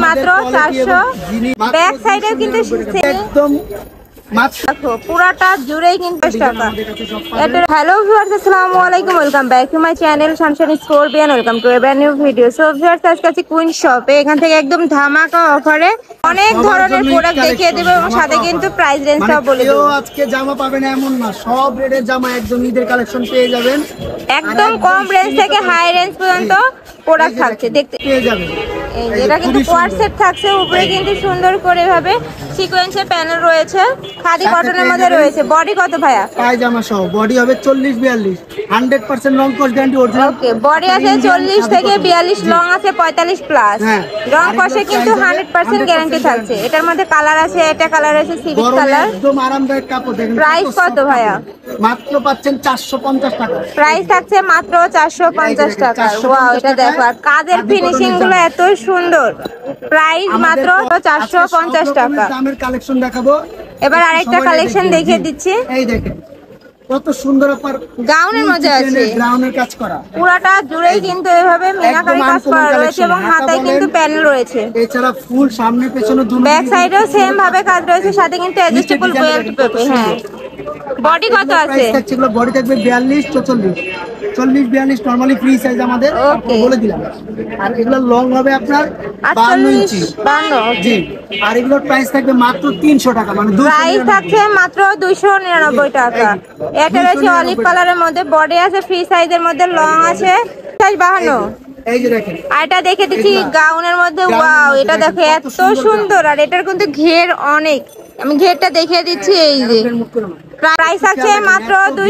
মাত্র 400। ব্যাক সাইডেও কিন্তু একদম দেখো পুরাটা জুড়েই কিন্তু 20 টাকা। হ্যালো ভিউয়ার্স, আসসালামু আলাইকুম, welcome back to my channel sunshine scorpion. Welcome to a brand new video. So viewers, আজকে আছি কুইন শপে। এখান থেকে একদম ধামাকা অফারে অনেক ধরনের প্রোডাক্ট দেখিয়ে দেব এবং সাথে কিন্তু প্রাইস রেঞ্জটাও বলে দেব। আজকে জামা পাবেন এমন না, সব রেটের জামা একদম ঈদের কালেকশন পেয়ে যাবেন। একদম কম রেঞ্জ থেকে হাই রেঞ্জ পর্যন্ত প্রোডাক্ট থাকছে, দেখতে পেয়ে যাবেন। এটা কিন্তু কোয়াড সেট থাকছে, উপরে কিন্তু সুন্দর করে ভাবে সিকোয়েন্সের প্যানেল রয়েছে, খাদি কটনের মধ্যে রয়েছে। বডি কত ভাইয়া? পায়জামা সহ বডি হবে 40-42, 100% রং কস গ্যারান্টি অরিজিনাল। ওকে, বডি আছে 40 থেকে 42, লং আছে 45 প্লাস। রং কসে কিন্তু 100% গ্যারান্টি থাকছে। এটার মধ্যে কালার আছে, এটা কালার আছে সিভিক কালার। একদম আরামদায়ক কাপড়। দেখেন প্রাইস কত ভাইয়া? মাত্র পাচ্ছেন 450 টাকা। প্রাইস থাকছে মাত্র 450 টাকা। ওয়াও, এটা দেখো, আর কাজের ফিনিশিং গুলো এত সুন্দর। প্রাইস মাত্র 450 টাকা। দামের কালেকশন দেখাবো। এবার আরেকটা কালেকশন দেখিয়ে দিচ্ছি। এই দেখেন কত সুন্দর অফার, গাউনের মধ্যে আছে, গাউনের কাজ করা। পুরাটা জুড়েই কিন্তু এভাবে মিনাকারি কাজ করা রয়েছে এবং হাতায় কিন্তু প্যানেল রয়েছে। এছাড়া ফুল সামনে পেছনে দুটো, ব্যাক সাইডেও সেম ভাবে কাজ রয়েছে, সাথে কিন্তু অ্যাডজাস্টেবল বেল্ট পেপে। হ্যাঁ, বডি কত আছে? এগুলো বডি থাকবে 42, 44, 40, 42 নরমালি ফ্রি সাইজ আমাদের বলে দিলাম। আর এগুলো লং হবে আপনার 52 ইঞ্চি। 52 জি। আর এগুলোর প্রাইস থাকবে মাত্র 300 টাকা, মানে প্রাইস থাকছে মাত্র 299 টাকা। এটা রয়েছে অলিভ কালারের মধ্যে, বডি আছে ফ্রি সাইজের মধ্যে, লং আছে 52। এই যে দেখেন, আর এটা দেখে দিচ্ছি গাউনের মধ্যে। ওয়াও, এটা দেখো এত সুন্দর। আর এটার কিন্তু ঘের অনেক, আমি ঘেরটা দেখিয়ে দিচ্ছি। এই যে প্রাইস আছে মাত্র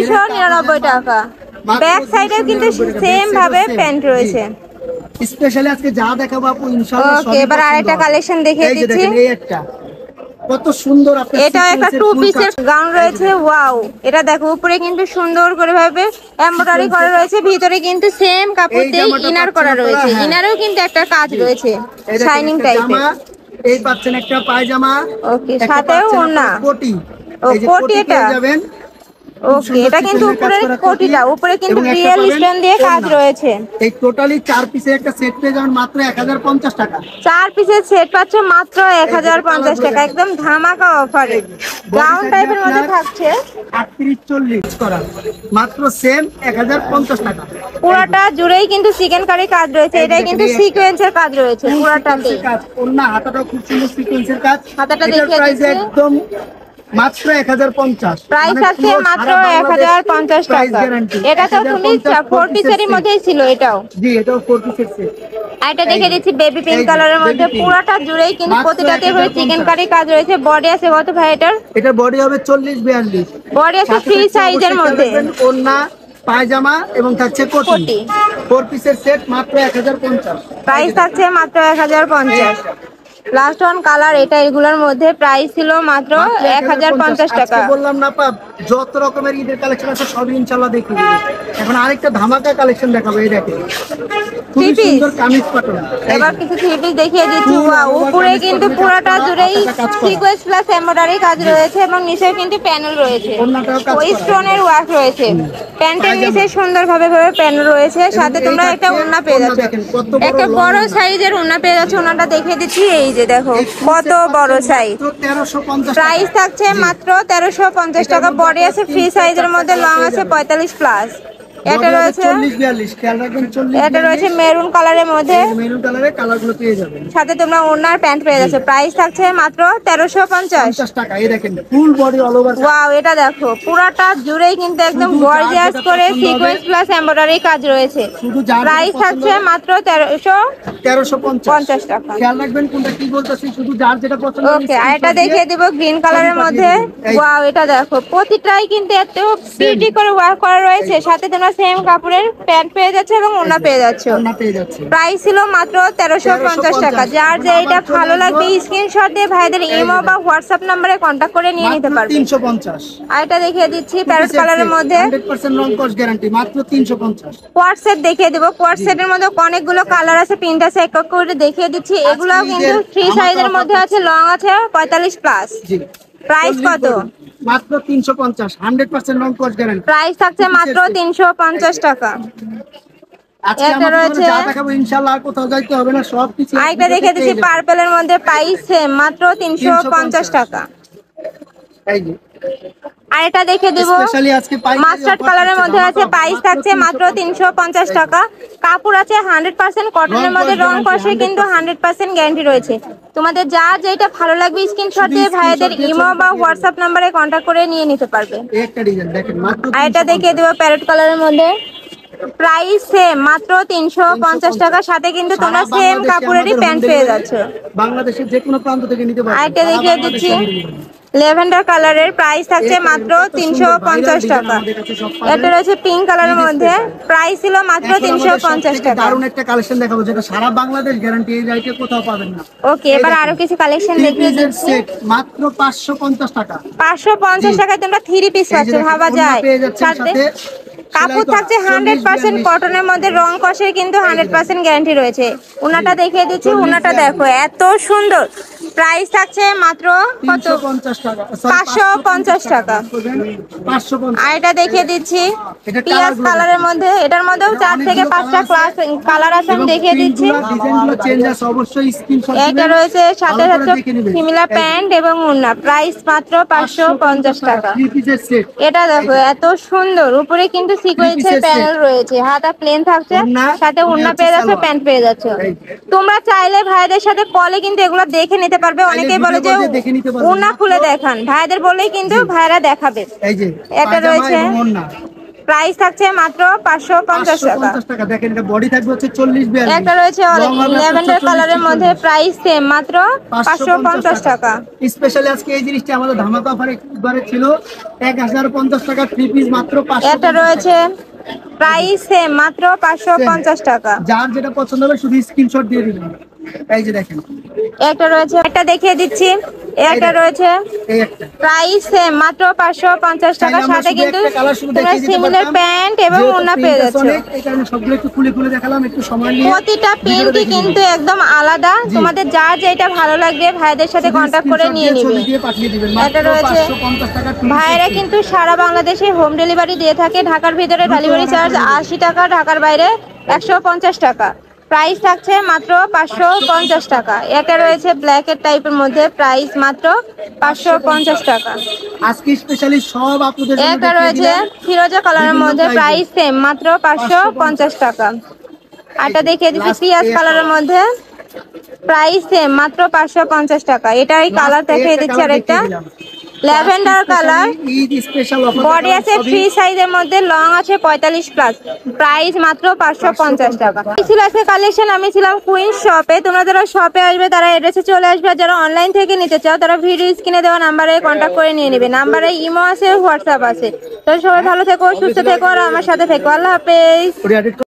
299 টাকা। ব্যাক সাইডেও কিন্তু সেম ভাবে প্যান্ট রয়েছে। স্পেশালি আজকে যা দেখাবো আপু ইনশাআল্লাহ সব। ওকে, এবার আরেকটা কালেকশন দেখিয়ে দিচ্ছি। এই একটা কত সুন্দর, আপনার এটা একটা টু পিসের গাউন রয়েছে। ওয়াও, এটা দেখো উপরে কিন্তু সুন্দর করে ভাবে এমব্রয়ডারি করা রয়েছে, ভিতরে কিন্তু সেম কাপড় দিয়ে ইনার করা রয়েছে। ইনারেও কিন্তু একটা কাজ রয়েছে শাইনিং টাইপের। এই পাচ্ছেন একটা পায়জামা। ওকে, সাথেও ওড়না। কোটি, এই যে কোটি এটা যাবেন। ওকে, এটা কিন্তু উপরের কোটিটা, উপরে কিন্তু রিয়েল স্টোন দিয়ে কাজ রয়েছে। এই টোটালি 4 পিসের একটা সেট পেয়ে যাবেন মাত্র 1050 টাকা। 4 পিসের সেট পাচ্ছ মাত্র 1050 টাকা, একদম ধামাকা অফারে। গাউন টাইপের মধ্যে থাকছে 38-40 করা, মাত্র সেম 1050 টাকা। পুরোটা জুড়েই কিন্তু চিকেন কারি কাজ রয়েছে। এটাই কিন্তু সিকোয়েন্সের কাজ রয়েছে পুরোটাতে। অন্য হাতাটাও খুব সুন্দর সিকোয়েন্সের কাজ। হাতাটা দেখিয়ে দিচ্ছি। একদম মাত্র 1050। প্রাইস আছে মাত্র 1050 টাকা। এটা তো তুমি 4 পিসের মধ্যেই ছিল। এটাও জি, এটাও 4 পিসের সেট। এটা দেখে দিচ্ছি বেবি পিঙ্ক কালারের মধ্যে, পুরোটা জুড়েই কিন্তু প্রতিটাতে করে চিকেন কারি কাজ রয়েছে। বডি আছে কত ভাই এটার? এটা বডি হবে 40-42, বডি আছে ফ্রি সাইজের মধ্যে। ওড়না, পায়জামা এবং থাকছে কোটি। 4 পিসের সেট মাত্র 1050। প্রাইস থাকছে মাত্র 1050। লাস্ট ওয়ান কালার এটা, এগুলোর মধ্যে প্রাইস ছিল মাত্র 1050 টাকা। বললাম না পা, যত রকমের ঈদের কালেকশন আছে সব ইনশাআল্লাহ দেখিয়ে দেব। এখন আরেকটা ধামাকা কালেকশন দেখাবো। এই দেখেন খুব সুন্দর কামিজ পাটন। এবার কিছু থ্রি পিস দেখিয়ে দিচ্ছি। ওয়াও, উপরে কিন্তু পুরোটা জুড়েই সিকোয়েন্স প্লাস এমব্রয়ডারি কাজ রয়েছে এবং নিচেও কিন্তু প্যানেল রয়েছে, ওই স্টোনের ওয়ার্ক রয়েছে। প্যান্টের নিচে সুন্দরভাবে প্যানেল রয়েছে, সাথে তোমরা একটা ওড়না পেয়ে যাচ্ছ, একটা বড় সাইজের ওড়না পেয়ে যাচ্ছ। ওড়নাটা দেখিয়ে দিচ্ছি। এই যে দেখো কত বড় সাইজ। প্রাইস থাকছে মাত্র 1350 টাকা। বডি আছে ফ্রি সাইজের মধ্যে, লং আছে 45 প্লাস। এটা রয়েছে 40-42, খেয়াল রাখবেন 40। এটা রয়েছে মেরুন কালারের মধ্যে, মেরুন কালারের কালারগুলো পেয়ে যাবেন। সাথে তোমরা ওড়নার প্যান্ট পেয়ে যাচ্ছ। প্রাইস থাকছে মাত্র 1350 টাকা। এই দেখেন full body all over. Wow, এটা দেখো পুরাটা জুড়েই কিন্তু একদম গর্জিয়াস করে সিকোয়েন্স প্লাস এমব্রয়ডারি কাজ রয়েছে। প্রাইস থাকছে মাত্র 1350 টাকা। খেয়াল রাখবেন কোনটা কি বলতেছি, শুধু যার যেটা পছন্দ। ওকে, আর এটা দেখিয়ে দিব গ্রিন কালারের মধ্যে। ওয়াও, এটা দেখো প্রতিটাই কিন্তু এত প্রিটি করে ওয়ার্ক করা রয়েছে, সাথে তোমরা সেম কাপড়ের প্যান্ট পেয়ে যাচ্ছে এবং ওড়না পেয়ে যাচ্ছে। প্রাইস ছিল মাত্র 1350 টাকা। যার যেটা ভালো লাগবে স্ক্রিনশট দিয়ে ভাইদের ইমো বা হোয়াটসঅ্যাপ নম্বরে কন্টাক্ট করে নিয়ে নিতে পারবে। 350। আর এটা দেখিয়ে দিচ্ছি প্যারট কালারের মধ্যে, 100% রং কস গ্যারান্টি, মাত্র 350। কোয়াড সেট দেখিয়ে দেব। কোয়াড সেটের মধ্যে অনেকগুলো কালার আছে, প্রিন্ট আছে, এক এক করে দেখিয়ে দিচ্ছি। এগুলো কিন্তু ফ্রি সাইজের মধ্যে আছে, লং আছে 45 প্লাস। প্রাইস কত? মাত্র 350, 100% রং কস গ্যারান্টি। প্রাইস থাকছে মাত্র 350 টাকা। আজকে এটা আমাদের রয়েছে যা দেখাবো ইনশাআল্লাহ আর কোথাও যাইতে হবে না, সব কিছু আরেকটা দেখে দিচ্ছি পার্পেলের মধ্যে প্রাইস সেম মাত্র 350 টাকা। এই যে আর এটা দেখে দিব স্পেশালি আজকে মাস্টার্ড কালারের মধ্যে আছে, প্রাইস থাকছে মাত্র 350 টাকা। কাপড় আছে 100% কটনের মধ্যে, রং কষে কিন্তু 100% গ্যারান্টি রয়েছে। তোমাদের যা যেটা ভালো লাগবে স্ক্রিনশট দিয়ে ভাইদের ইমো বা হোয়াটসঅ্যাপ নম্বরে কন্ট্যাক্ট করে নিয়ে নিতে পারবে। একটা ডিজাইন দেখেন মাত্র। আর এটা দেখিয়ে দেবো প্যারেট কালারের মধ্যে, প্রাইস সেম মাত্র 350 টাকা, সাথে কিন্তু তোমরা সেম কাপড়েরই প্যান্ট পেয়ে যাচ্ছ। বাংলাদেশের যে কোনো প্রান্ত থেকে নিতে পারবে। আর এটা দেখিয়ে দিচ্ছি ল্যাভেন্ডার কালারের, প্রাইস থাকছে মাত্র 350 টাকা। এটা রয়েছে পিঙ্ক কালারের মধ্যে, প্রাইস ছিল মাত্র 350 টাকা। দারুণ একটা কালেকশন দেখাবো যেটা সারা বাংলাদেশ গ্যারান্টি, এই রাইটে কোথাও পাবেন না। ওকে, এবার আরো কিছু কালেকশন দেখিয়ে দিচ্ছি। সেট মাত্র 550 টাকা। 550 টাকায় তোমরা 3 পিস পাচ্ছ, ভাবা যায়। সাথে কাপড় থাকছে 100% কটনের মধ্যে, রং কষের কিন্তু 100% গ্যারান্টি রয়েছে। উনাটা দেখিয়ে দিচ্ছি, উনাটা দেখো এত সুন্দর। প্রাইস থাকছে মাত্র কত? 550 টাকা। আর এটা দেখিয়ে দিচ্ছি পিয়াজ কালারের মধ্যে, এটার মধ্যেও 4 থেকে 5টা কালার আছে, আমি দেখিয়ে দিচ্ছি। এটা রয়েছে সাথে সাথে সিমিলার প্যান্ট এবং ওড়না, প্রাইস মাত্র 550 টাকা। এটা দেখো এত সুন্দর, উপরে কিন্তু সিকোয়েন্সের প্যানেল রয়েছে, হাতা প্লেন থাকছে, সাথে ওড়না পেয়ে যাচ্ছে, প্যান্ট পেয়ে যাচ্ছে। তোমরা চাইলে ভাইদের সাথে কলে কিন্তু এগুলো দেখে নিতে পারবে। অনেকেই বলে যে ওড়না খুলে দেখান, ভাইদের বললেই কিন্তু ভাইরা দেখাবে। এটা রয়েছে প্রাইস থাকছে মাত্র 550 টাকা। দেখেন এটা বডি থাকবে হচ্ছে 40-42। একটা রয়েছে ল্যাভেন্ডার কালারের মধ্যে, প্রাইস সেম মাত্র 550 টাকা। স্পেশালি আজকে এই জিনিসটা আমাদের ধামাকা অফারে একবারে ছিল 1050 টাকা, 3 পিস মাত্র 500। এটা রয়েছে প্রাইস সেম মাত্র 550 টাকা। যার যেটা পছন্দ হবে শুধু স্ক্রিনশট দিয়ে দিবেন। এই যে দেখেন একটা রয়েছে, একটা দেখিয়ে দিচ্ছি। এটা রয়েছে প্রাইস সেম মাত্র 550 টাকা, সাথে কিন্তু তোমরা সিমিলার প্যান্ট এবং ওড়না পেয়ে যাচ্ছ। এই কারণে সবগুলো একটু খুলে খুলে দেখালাম, একটু সময় নিয়ে। প্রতিটা প্রিন্টই কিন্তু একদম আলাদা, তোমাদের যার যেটা ভালো লাগবে ভাইদের সাথে কন্টাক্ট করে নিয়ে নিবে। এটা রয়েছে ভাইরা কিন্তু সারা বাংলাদেশে হোম ডেলিভারি দিয়ে থাকে। ঢাকার ভিতরে ডেলিভারি চার্জ 80 টাকা, ঢাকার বাইরে 150 টাকা। প্রাইস থাকছে মাত্র 550 টাকা। এটা রয়েছে ব্ল্যাকের টাইপের মধ্যে, প্রাইস মাত্র 550 টাকা। আজকে স্পেশালি সব আপুদের জন্য এটা রয়েছে ফিরোজা কালারের মধ্যে, প্রাইস সেম মাত্র 550 টাকা। এটা দেখিয়ে দিচ্ছি পিয়াজ কালারের মধ্যে, প্রাইস সেম মাত্র 550 টাকা। এটা এই কালার দেখিয়ে দিচ্ছি আরেকটা ল্যাভেন্ডার কালার, বডি আছে ফ্রি সাইজের মধ্যে, লং আছে 45+, প্রাইস মাত্র 550 টাকা। ছিল আছে কালেকশন, আমি ছিলাম কুইন শপে। তোমরা যারা শপে আসবে তারা এড্রেসে চলে আসবে, আর যারা অনলাইন থেকে নিতে চাও তারা ভিডিও স্ক্রিনে দেওয়া নাম্বারে কন্ট্যাক্ট করে নিয়ে নেবে। নাম্বারে ইমো আছে, হোয়াটসঅ্যাপ আছে। তো সবাই ভালো থেকো, সুস্থ থেকো, আর আমার সাথে থেকো। আল্লাহ হাফেজ।